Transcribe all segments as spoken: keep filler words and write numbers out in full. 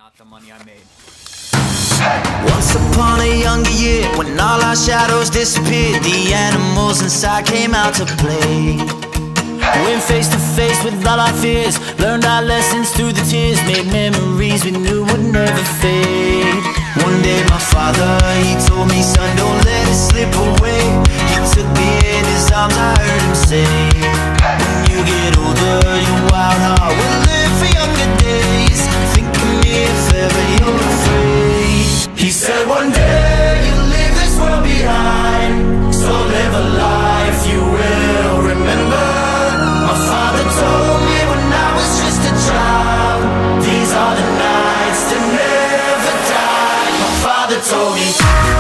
not the money I made. Once upon a younger year, when all our shadows disappeared, the animals inside came out to play. Went face to face with all our fears, learned our lessons through the tears, made memories we knew would never fade. One day my father, he told me, son, don't let it slip away. He took me in his arms, I heard him say, when you get older, your wild heart will live for younger days. Think of me if ever you're afraid. He said one day you'll leave this world behind, so live a life you will remember. My father told me when I was just a child, these are the nights that never die. My father told me.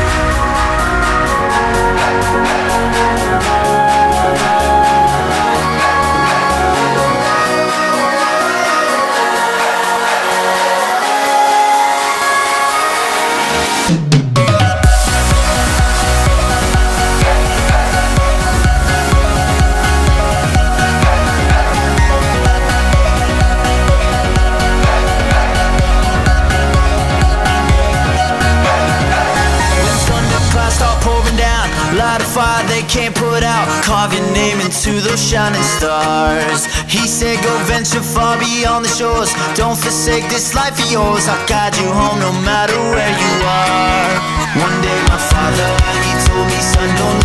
Light a fire they can't put out, carve your name into those shining stars. He said go venture far beyond the shores, don't forsake this life of yours. I'll guide you home no matter where you are. One day my father, he told me, son, don't